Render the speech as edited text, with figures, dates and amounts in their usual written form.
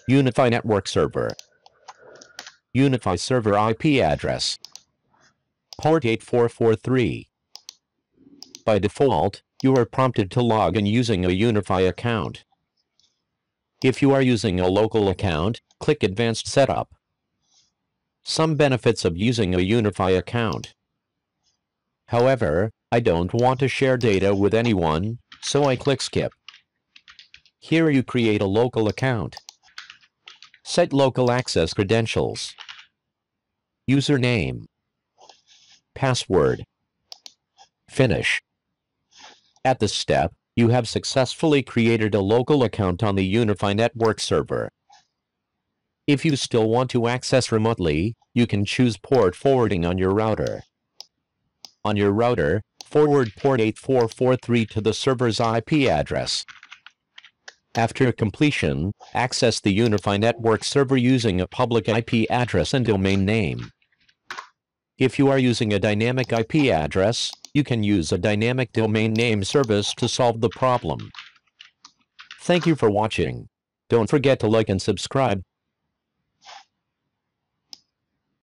Unifi network server. Unifi server IP address. Port 8443. By default, you are prompted to log in using a Unifi account. If you are using a local account, click Advanced Setup. Some benefits of using a Unifi account. However, I don't want to share data with anyone, so I click Skip. Here you create a local account. Set local access credentials. Username. Password. Finish. At this step, you have successfully created a local account on the Unifi network server. If you still want to access remotely, you can choose port forwarding on your router. On your router, forward port 8443 to the server's IP address. After completion, access the Unifi network server using a public IP address and domain name. If you are using a dynamic IP address, you can use a dynamic domain name service to solve the problem. Thank you for watching. Don't forget to like and subscribe.